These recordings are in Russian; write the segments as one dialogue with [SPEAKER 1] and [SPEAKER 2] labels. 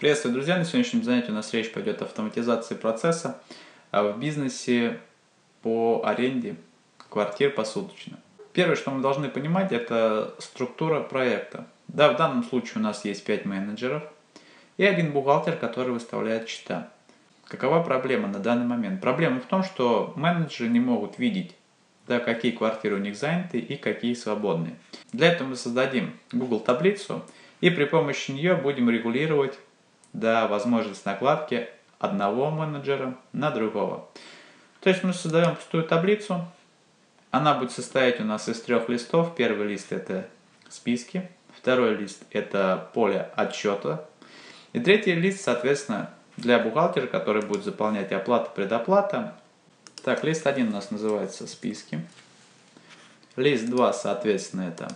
[SPEAKER 1] Приветствую, друзья! На сегодняшнем занятии у нас речь пойдет о автоматизации процесса в бизнесе по аренде квартир посуточно. Первое, что мы должны понимать, это структура проекта. Да, в данном случае у нас есть 5 менеджеров и один бухгалтер, который выставляет счета. Какова проблема на данный момент? Проблема в том, что менеджеры не могут видеть, да, какие квартиры у них заняты и какие свободные. Для этого мы создадим Google таблицу и при помощи нее будем регулировать, да, возможность накладки одного менеджера на другого. То есть мы создаем пустую таблицу. Она будет состоять у нас из 3 листов. Первый лист это списки, второй лист это поле отчета. И третий лист, соответственно, для бухгалтера, который будет заполнять оплата, предоплата. Так, лист 1 у нас называется списки. Лист 2, соответственно, это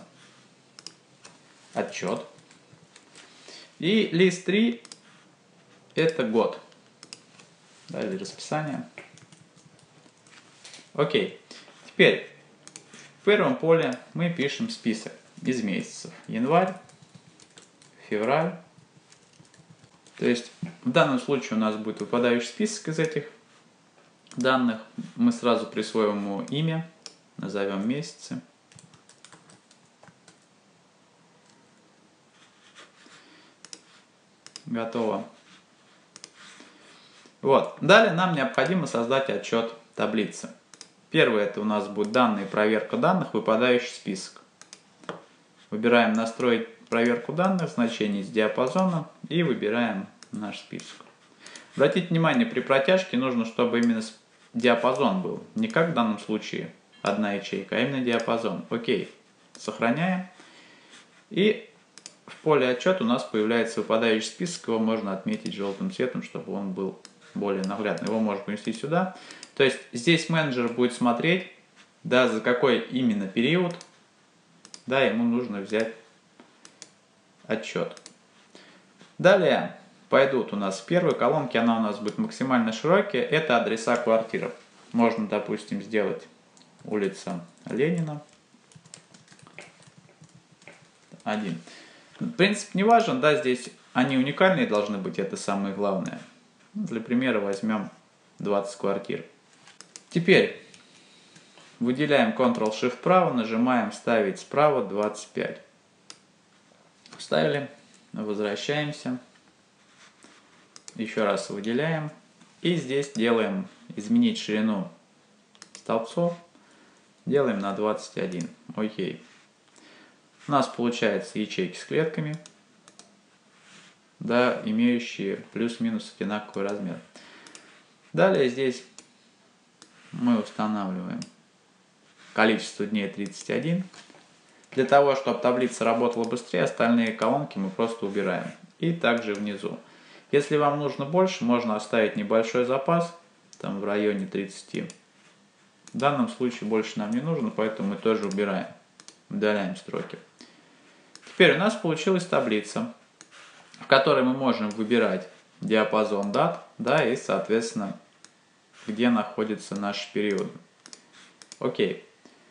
[SPEAKER 1] отчет. И лист 3 это год. Да, или расписание. Окей. Теперь в первом поле мы пишем список из месяцев. Январь, февраль. То есть в данном случае у нас будет выпадающий список из этих данных. Мы сразу присвоим ему имя, назовем месяцы. Готово. Вот. Далее нам необходимо создать отчет таблицы. Первое это у нас будет данные, проверка данных, выпадающий список. Выбираем настроить проверку данных, значение с диапазоном и выбираем наш список. Обратите внимание, при протяжке нужно, чтобы именно диапазон был. Не как в данном случае одна ячейка, а именно диапазон. Окей. Сохраняем. И в поле отчет у нас появляется выпадающий список. Его можно отметить желтым цветом, чтобы он был более наглядный. Его можно поместить сюда. То есть здесь менеджер будет смотреть, да, за какой именно период, да, ему нужно взять отчет. Далее пойдут у нас в первой колонке, она у нас будет максимально широкая, это адреса квартир. Можно, допустим, сделать улица Ленина 1. Принцип не важен, да, здесь они уникальные должны быть, это самое главное. Для примера возьмем 20 квартир. Теперь выделяем Ctrl-Shift вправо, нажимаем «Вставить справа 25». Вставили, возвращаемся, еще раз выделяем. И здесь делаем «Изменить ширину столбцов», делаем на 21. Окей. У нас получается ячейки с клетками, да, имеющие плюс-минус одинаковый размер. Далее здесь мы устанавливаем количество дней 31. Для того, чтобы таблица работала быстрее, остальные колонки мы просто убираем. И также внизу. Если вам нужно больше, можно оставить небольшой запас, там в районе 30. В данном случае больше нам не нужно, поэтому мы тоже убираем. Удаляем строки. Теперь у нас получилась таблица, в которой мы можем выбирать диапазон дат, да, и, соответственно, где находятся наши периоды. Окей.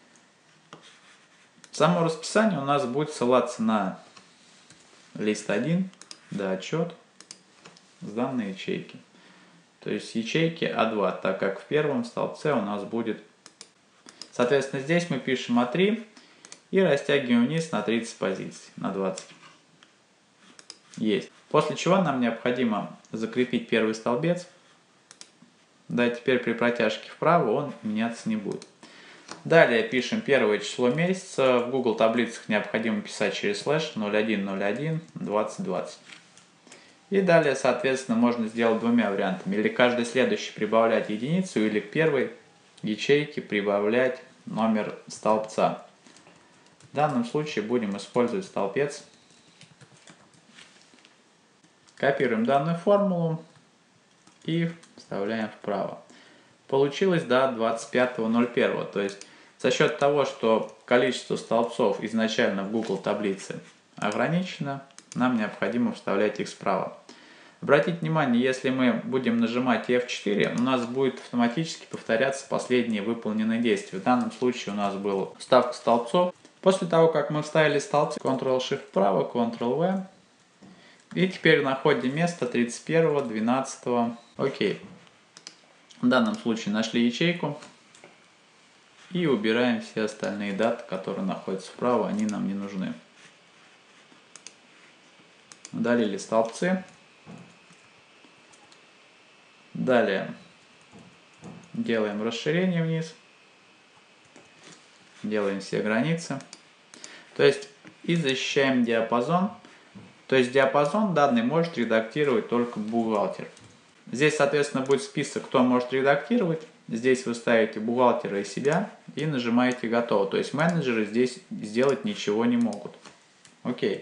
[SPEAKER 1] Само расписание у нас будет ссылаться на лист 1, да, отчет с данной ячейки. То есть ячейки А2, так как в первом столбце у нас будет... Соответственно, здесь мы пишем А3 и растягиваем вниз на 30 позиций, на 20. Есть. После чего нам необходимо закрепить первый столбец. Да, теперь при протяжке вправо он меняться не будет. Далее пишем первое число месяца. В Google таблицах необходимо писать через слэш 0101 2020. И далее, соответственно, можно сделать двумя вариантами. Или каждый следующий прибавлять единицу, или к первой ячейке прибавлять номер столбца. В данном случае будем использовать столбец. Копируем данную формулу и вставляем вправо. Получилось до 25.01. То есть за счет того, что количество столбцов изначально в Google таблице ограничено, нам необходимо вставлять их справа. Обратите внимание, если мы будем нажимать F4, у нас будет автоматически повторяться последние выполненные действия. В данном случае у нас была вставка столбцов. После того, как мы вставили столбцы, Ctrl-Shift вправо, Ctrl-V. И теперь находим место 31, 12. Окей. В данном случае нашли ячейку. И убираем все остальные даты, которые находятся вправо, они нам не нужны. Удалили столбцы. Далее делаем расширение вниз. Делаем все границы. То есть и защищаем диапазон. То есть диапазон данный может редактировать только бухгалтер. Здесь, соответственно, будет список, кто может редактировать. Здесь вы ставите бухгалтера и себя и нажимаете «Готово». То есть менеджеры здесь сделать ничего не могут. Окей.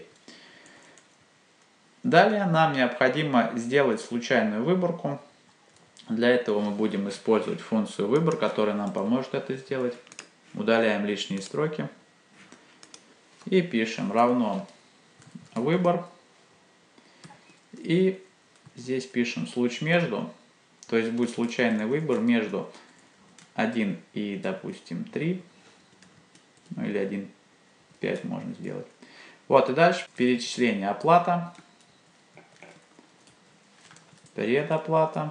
[SPEAKER 1] Далее нам необходимо сделать случайную выборку. Для этого мы будем использовать функцию «Выбор», которая нам поможет это сделать. Удаляем лишние строки. И пишем равно «Выбор». И здесь пишем «Случай между». То есть будет случайный выбор между 1 и, допустим, 3. Ну или 1, 5 можно сделать. Вот и дальше перечисление оплата. Предоплата.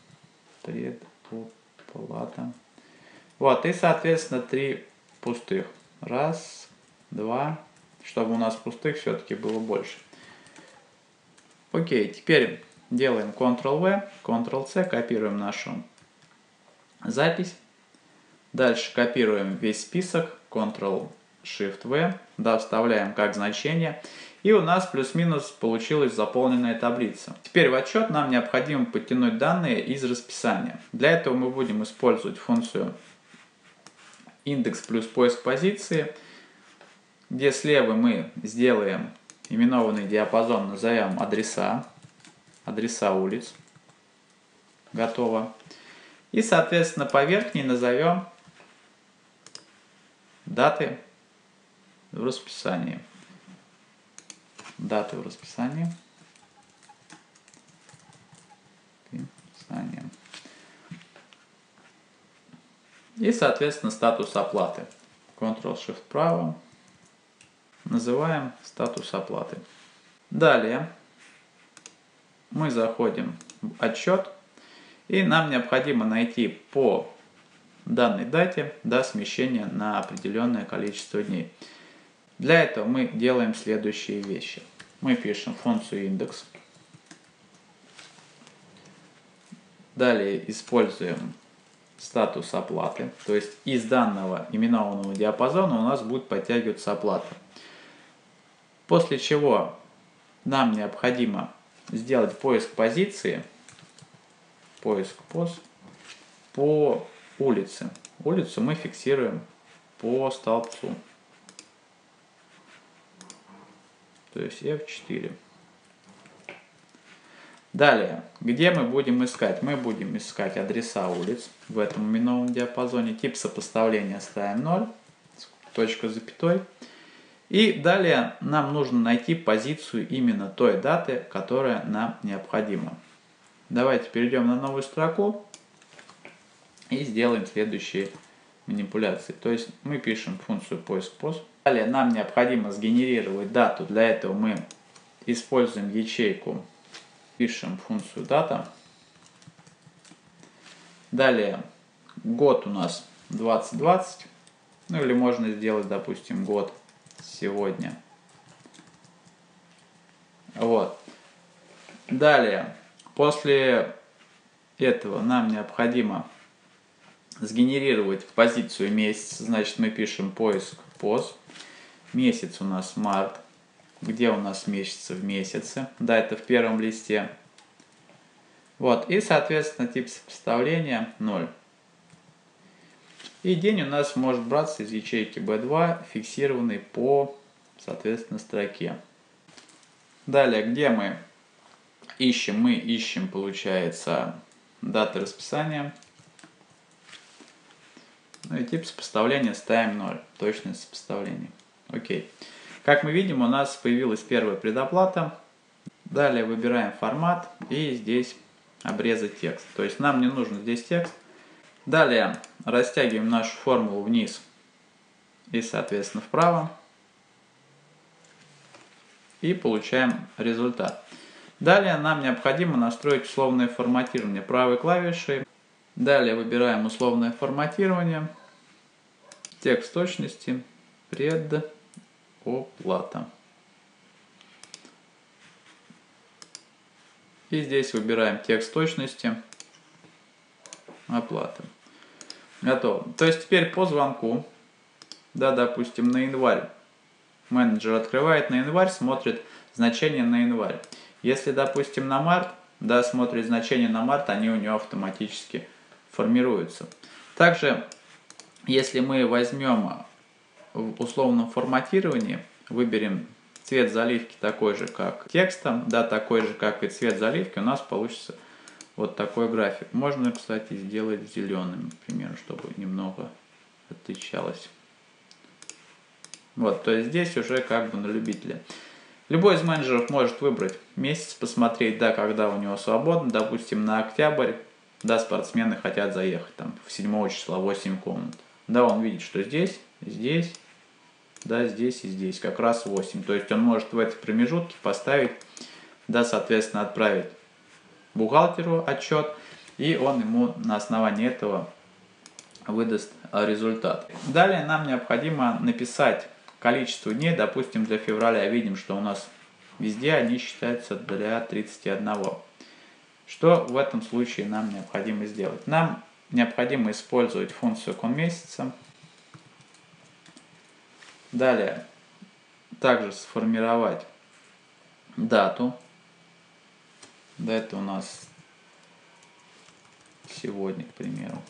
[SPEAKER 1] Предоплата. Вот и, соответственно, 3 пустых. Раз, два. Чтобы у нас пустых все-таки было больше. Окей, теперь делаем Ctrl-V, Ctrl-C, копируем нашу запись. Дальше копируем весь список, Ctrl-Shift-V, да, вставляем как значение. И у нас плюс-минус получилась заполненная таблица. Теперь в отчет нам необходимо подтянуть данные из расписания. Для этого мы будем использовать функцию индекс плюс поиск позиции, где слева мы сделаем именованный диапазон, назовем адреса улиц. Готово. И, соответственно, по верхней назовем даты в расписании. Даты в расписании. И, соответственно, статус оплаты. Ctrl-Shift право. Называем статус оплаты. Далее мы заходим в отчет. И нам необходимо найти по данной дате смещение на определенное количество дней. Для этого мы делаем следующие вещи. Мы пишем функцию индекс. Далее используем статус оплаты. То есть из данного именованного диапазона у нас будет подтягиваться оплата. После чего нам необходимо сделать поиск позиции. Поиск пост по улице. Улицу мы фиксируем по столбцу. То есть F4. Далее, где мы будем искать? Мы будем искать адреса улиц в этом именованном диапазоне. Тип сопоставления ставим 0, точка запятой. И далее нам нужно найти позицию именно той даты, которая нам необходима. Давайте перейдем на новую строку и сделаем следующие манипуляции. То есть мы пишем функцию поиск пост. Далее нам необходимо сгенерировать дату. Для этого мы используем ячейку. Пишем функцию дата. Далее год у нас 2020. Ну или можно сделать, допустим, год сегодня. Вот. Далее, после этого нам необходимо сгенерировать позицию месяца. Значит, мы пишем поиск пост. Месяц у нас март. Где у нас месяцы в месяце? Да, это в первом листе. Вот. И, соответственно, тип сопоставления 0. И день у нас может браться из ячейки B2, фиксированный по, соответственно, строке. Далее, где мы ищем? Мы ищем, получается, даты расписания. Ну и тип сопоставления ставим 0. Точность сопоставления. Окей. Как мы видим, у нас появилась первая предоплата. Далее выбираем формат и здесь обрезать текст. То есть нам не нужен здесь текст. Далее растягиваем нашу формулу вниз и, соответственно, вправо. И получаем результат. Далее нам необходимо настроить условное форматирование правой клавишей. Далее выбираем условное форматирование, текст точности, предоплата. И здесь выбираем текст точности, оплата. Готово. То есть теперь по звонку, да, допустим, на январь, менеджер открывает на январь, смотрит значение на январь. Если, допустим, на март, да, смотрит значение на март, они у него автоматически формируются. Также, если мы возьмем в условном форматировании, выберем цвет заливки такой же, как текстом, да, такой же, как и цвет заливки, у нас получится вот такой график. Можно, кстати, сделать зеленым, к примеру, чтобы немного отличалось. Вот, то есть здесь уже как бы на любителя. Любой из менеджеров может выбрать месяц, посмотреть, да, когда у него свободно, допустим, на октябрь, да, спортсмены хотят заехать, там, в 7 числа 8 комнат. Да, он видит, что здесь, здесь, да, здесь и здесь, как раз 8. То есть он может в эти промежутки поставить, да, соответственно, отправить бухгалтеру отчет, и он ему на основании этого выдаст результат. Далее нам необходимо написать количество дней, допустим, для февраля. Видим, что у нас везде они считаются для 31. Что в этом случае нам необходимо сделать? Нам необходимо использовать функцию конмесяца. Далее также сформировать дату. Да, это у нас сегодня, к примеру.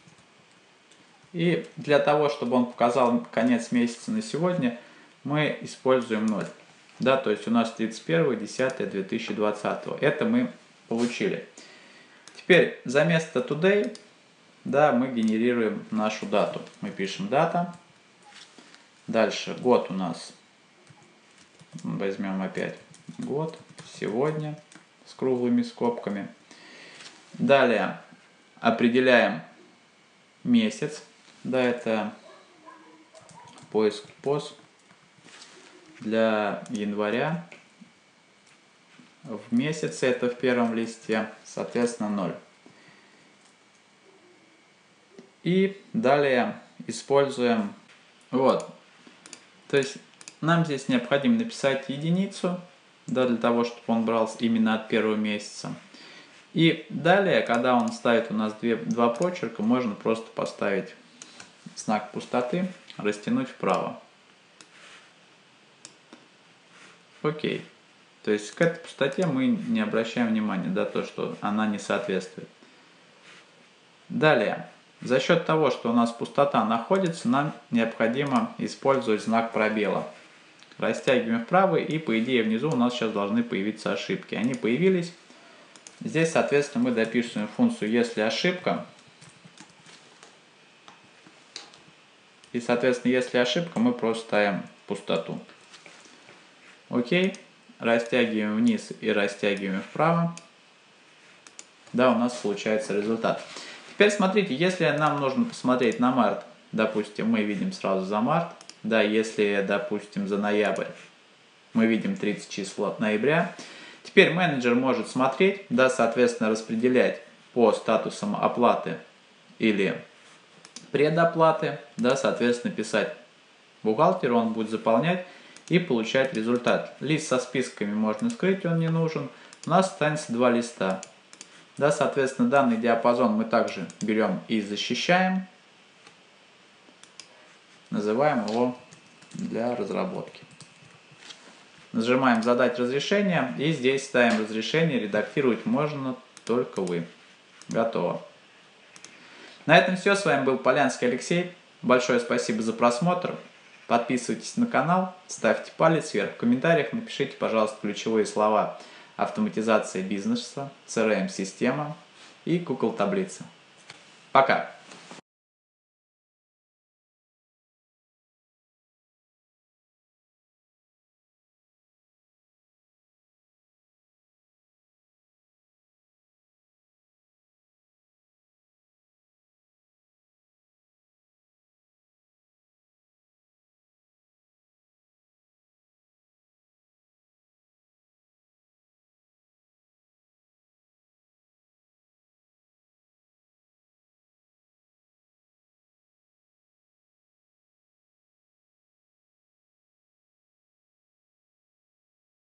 [SPEAKER 1] И для того, чтобы он показал конец месяца на сегодня, мы используем 0. Да, то есть у нас 31.10.2020. Это мы получили. Теперь за место today, да, мы генерируем нашу дату. Мы пишем дата. Дальше год у нас. Возьмем опять год. Сегодня. С круглыми скобками. Далее определяем месяц. Да, это поиск пост для января. В месяце это в первом листе, соответственно, 0. И далее используем вот. То есть нам здесь необходимо написать единицу, да, для того, чтобы он брался именно от первого месяца. И далее, когда он ставит у нас два прочерка, можно просто поставить знак пустоты, растянуть вправо. Окей. То есть к этой пустоте мы не обращаем внимания, да, то, что она не соответствует. Далее, за счет того, что у нас пустота находится, нам необходимо использовать знак пробела. Растягиваем вправо, и по идее внизу у нас сейчас должны появиться ошибки. Они появились. Здесь, соответственно, мы дописываем функцию «если ошибка». И, соответственно, если ошибка, мы просто ставим пустоту. Окей. Растягиваем вниз и растягиваем вправо. Да, у нас получается результат. Теперь смотрите, если нам нужно посмотреть на март, допустим, мы видим сразу за март. Да, если, допустим, за ноябрь, мы видим 30 числа ноября. Теперь менеджер может смотреть, да, соответственно, распределять по статусам оплаты или предоплаты, да, соответственно, писать бухгалтеру, он будет заполнять и получать результат. Лист со списками можно скрыть, он не нужен. У нас останется 2 листа. Да, соответственно, данный диапазон мы также берем и защищаем. Называем его для разработки. Нажимаем «Задать разрешение» и здесь ставим разрешение. Редактировать можно только вы. Готово. На этом все. С вами был Полянский Алексей. Большое спасибо за просмотр. Подписывайтесь на канал, ставьте палец вверх. В комментариях напишите, пожалуйста, ключевые слова: автоматизация бизнеса, CRM-система и Google таблица. Пока!